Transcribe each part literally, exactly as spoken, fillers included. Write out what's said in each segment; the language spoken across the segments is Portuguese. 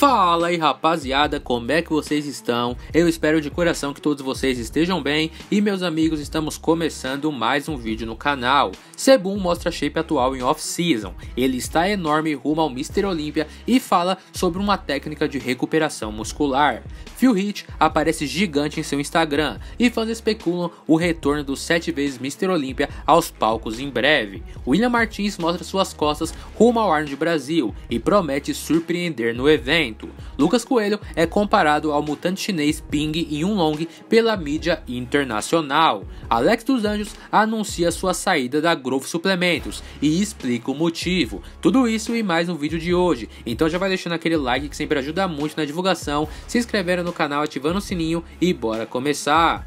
Fala aí rapaziada, como é que vocês estão? Eu espero de coração que todos vocês estejam bem e meus amigos, estamos começando mais um vídeo no canal. Sebum mostra a shape atual em off-season, ele está enorme rumo ao mister Olympia e fala sobre uma técnica de recuperação muscular. Phil Heath aparece gigante em seu Instagram e fãs especulam o retorno do sete vezes mister Olympia aos palcos em breve. William Martins mostra suas costas rumo ao Arnold Brasil e promete surpreender no evento. Lucas Coelho é comparado ao mutante chinês Ping em um long pela mídia internacional. Alex dos Anjos anuncia sua saída da Growth Suplementos e explica o motivo. Tudo isso e mais no vídeo de hoje, então já vai deixando aquele like que sempre ajuda muito na divulgação, se inscrevendo no canal, ativando o sininho e bora começar!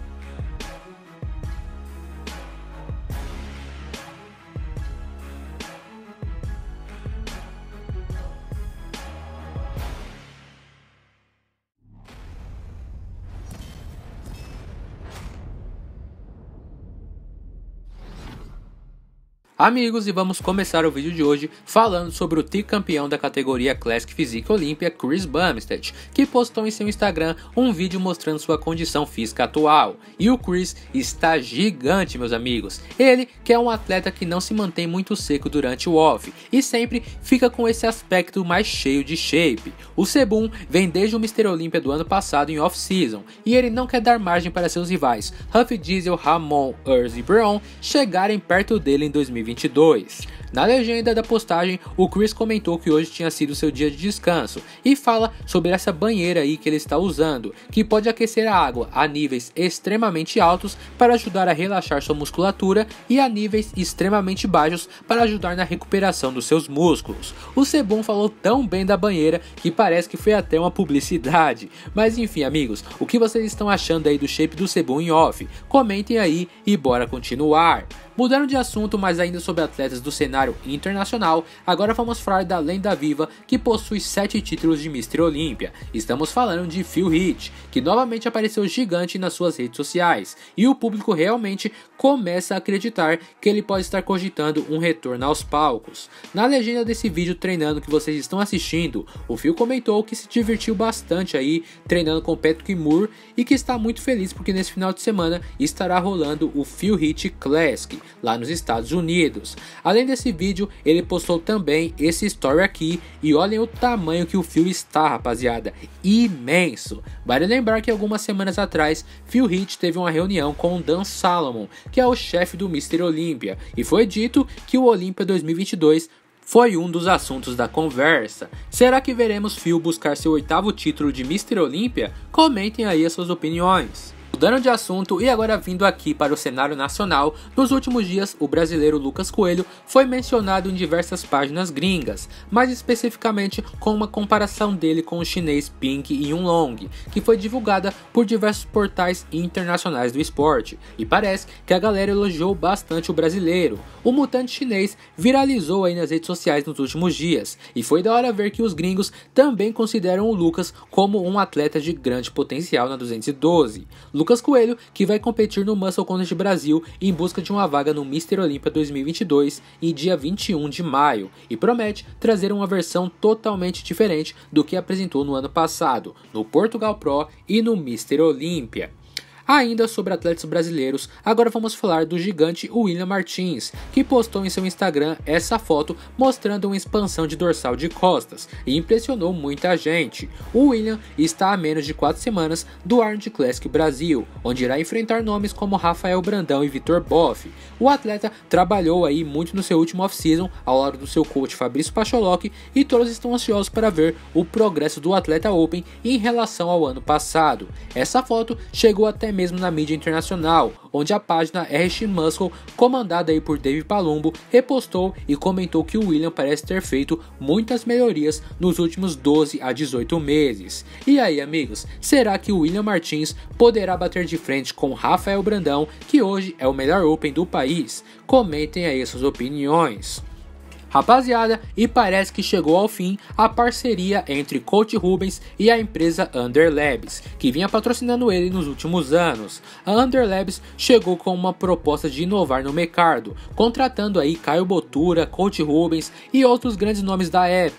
Amigos, e vamos começar o vídeo de hoje falando sobre o tricampeão da categoria Classic Physique Olympia, Chris Bumstead, que postou em seu Instagram um vídeo mostrando sua condição física atual. E o Chris está gigante, meus amigos. Ele, que é um atleta que não se mantém muito seco durante o off e sempre fica com esse aspecto mais cheio de shape. O Sebum vem desde o mister Olympia do ano passado em off-season e ele não quer dar margem para seus rivais Huff Diesel, Ramon, Urs e Brown chegarem perto dele em dois mil e vinte e dois. Na legenda da postagem, o Chris comentou que hoje tinha sido seu dia de descanso e fala sobre essa banheira aí que ele está usando, que pode aquecer a água a níveis extremamente altos para ajudar a relaxar sua musculatura e a níveis extremamente baixos para ajudar na recuperação dos seus músculos. O Sebum falou tão bem da banheira que parece que foi até uma publicidade. Mas enfim, amigos, o que vocês estão achando aí do shape do Sebum em off? Comentem aí e bora continuar. Mudando de assunto, mas ainda sobre atletas do cenário internacional, agora vamos falar da lenda viva que possui sete títulos de mister Olympia. Estamos falando de Phil Heath, que novamente apareceu gigante nas suas redes sociais, e o público realmente começa a acreditar que ele pode estar cogitando um retorno aos palcos. Na legenda desse vídeo treinando que vocês estão assistindo, o Phil comentou que se divertiu bastante aí treinando com Patrick Moore e que está muito feliz porque nesse final de semana estará rolando o Phil Heath Classic lá nos Estados Unidos. Além desse vídeo, ele postou também esse story aqui e olhem o tamanho que o Phil está, rapaziada, imenso. Vale lembrar que algumas semanas atrás, Phil Heath teve uma reunião com o Dan Salomon, que é o chefe do mister Olympia, e foi dito que o Olympia dois mil e vinte e dois foi um dos assuntos da conversa. Será que veremos Phil buscar seu oitavo título de mister Olympia? Comentem aí as suas opiniões. Mudando de assunto e agora vindo aqui para o cenário nacional, nos últimos dias o brasileiro Lucas Coelho foi mencionado em diversas páginas gringas, mais especificamente com uma comparação dele com o chinês Ping em um long, que foi divulgada por diversos portais internacionais do esporte, e parece que a galera elogiou bastante o brasileiro. O mutante chinês viralizou aí nas redes sociais nos últimos dias, e foi da hora ver que os gringos também consideram o Lucas como um atleta de grande potencial na duzentos e doze. Lucas Coelho, que vai competir no Muscle Contest Brasil em busca de uma vaga no mister Olympia dois mil e vinte e dois em dia vinte e um de maio e promete trazer uma versão totalmente diferente do que apresentou no ano passado, no Portugal Pro e no mister Olympia. Ainda sobre atletas brasileiros, agora vamos falar do gigante William Martins, que postou em seu Instagram essa foto mostrando uma expansão de dorsal de costas e impressionou muita gente. O William está a menos de quatro semanas do Arnold Classic Brasil, onde irá enfrentar nomes como Rafael Brandão e Vitor Boff. O atleta trabalhou aí muito no seu último off-season ao lado do seu coach Fabrício Pacholoc e todos estão ansiosos para ver o progresso do atleta Open em relação ao ano passado. Essa foto chegou até mesmo na mídia internacional, onde a página R X Muscle, comandada aí por Dave Palumbo, repostou e comentou que o William parece ter feito muitas melhorias nos últimos doze a dezoito meses. E aí, amigos, será que o William Martins poderá bater de frente com Rafael Brandão, que hoje é o melhor Open do país? Comentem aí suas opiniões. Rapaziada, e parece que chegou ao fim a parceria entre Coach Rubens e a empresa Under Labs, que vinha patrocinando ele nos últimos anos. A Under Labs chegou com uma proposta de inovar no mercado, contratando aí Caio Botura, Coach Rubens e outros grandes nomes da época,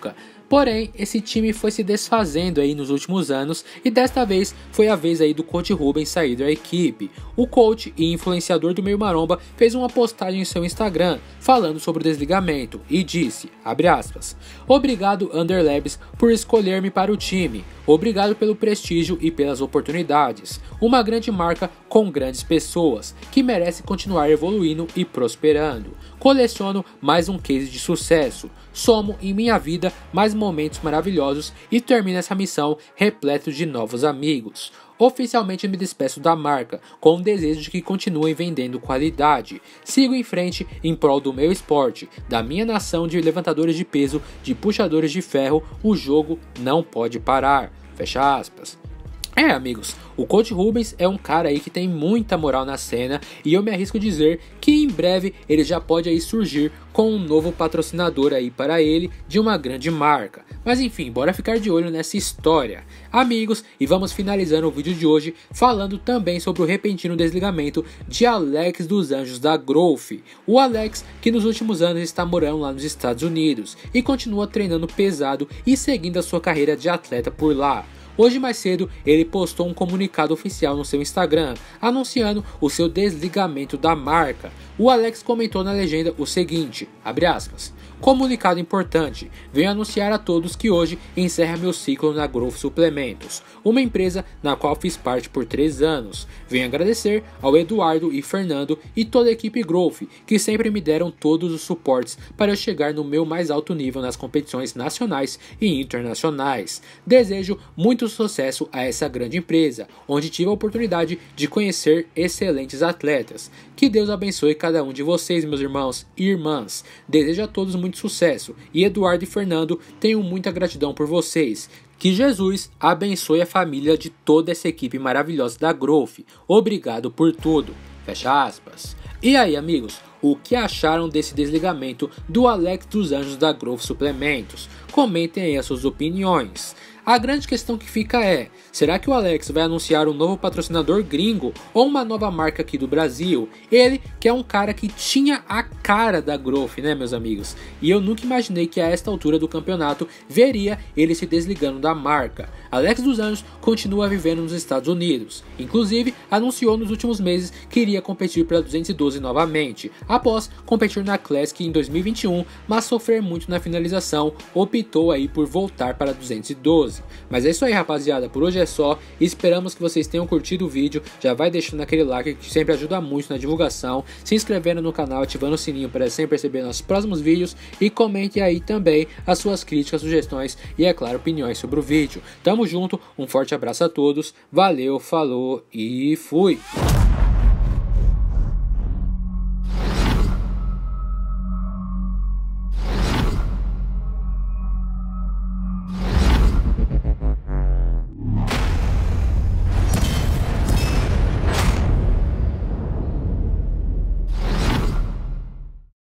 Porém, esse time foi se desfazendo aí nos últimos anos e desta vez foi a vez aí do coach Rubens sair da equipe. O coach e influenciador do meio maromba fez uma postagem em seu Instagram falando sobre o desligamento e disse, abre aspas, obrigado Under Labs por escolher-me para o time, obrigado pelo prestígio e pelas oportunidades, uma grande marca com grandes pessoas, que merece continuar evoluindo e prosperando. Coleciono mais um case de sucesso, somo em minha vida mais momentos maravilhosos e termino essa missão repleto de novos amigos. Oficialmente me despeço da marca, com o desejo de que continuem vendendo qualidade. Sigo em frente em prol do meu esporte, da minha nação de levantadores de peso, de puxadores de ferro, o jogo não pode parar. Fecha aspas. É, amigos, o coach Rubens é um cara aí que tem muita moral na cena e eu me arrisco a dizer que em breve ele já pode aí surgir com um novo patrocinador aí para ele de uma grande marca. Mas enfim, bora ficar de olho nessa história. Amigos, e vamos finalizando o vídeo de hoje falando também sobre o repentino desligamento de Alex dos Anjos da Growth. O Alex que nos últimos anos está morando lá nos Estados Unidos e continua treinando pesado e seguindo a sua carreira de atleta por lá. Hoje mais cedo, ele postou um comunicado oficial no seu Instagram, anunciando o seu desligamento da marca. O Alex comentou na legenda o seguinte, abre aspas, comunicado importante, venho anunciar a todos que hoje encerra meu ciclo na Growth Suplementos, uma empresa na qual fiz parte por três anos. Venho agradecer ao Eduardo e Fernando e toda a equipe Growth, que sempre me deram todos os suportes para eu chegar no meu mais alto nível nas competições nacionais e internacionais. Desejo muito sucesso a essa grande empresa, onde tive a oportunidade de conhecer excelentes atletas. Que Deus abençoe cada um de vocês, meus irmãos e irmãs. Desejo a todos muito sucesso e Eduardo e Fernando, tenho muita gratidão por vocês. Que Jesus abençoe a família de toda essa equipe maravilhosa da Growth. Obrigado por tudo. Fecha aspas. E aí, amigos, o que acharam desse desligamento do Alex dos Anjos da Growth Suplementos? Comentem aí as suas opiniões. A grande questão que fica é, será que o Alex vai anunciar um novo patrocinador gringo ou uma nova marca aqui do Brasil? Ele que é um cara que tinha a cara da Growth, né, meus amigos? E eu nunca imaginei que a esta altura do campeonato veria ele se desligando da marca. Alex dos Anjos continua vivendo nos Estados Unidos. Inclusive, anunciou nos últimos meses que iria competir para duzentos e doze novamente, após competir na Classic em dois mil e vinte e um, mas sofrer muito na finalização, optou aí por voltar para duzentos e doze. Mas é isso aí, rapaziada, por hoje é só, esperamos que vocês tenham curtido o vídeo, já vai deixando aquele like que sempre ajuda muito na divulgação, se inscrevendo no canal, ativando o sininho para sempre receber nossos próximos vídeos e comente aí também as suas críticas, sugestões e, é claro, opiniões sobre o vídeo. Tamo junto, um forte abraço a todos, valeu, falou e fui!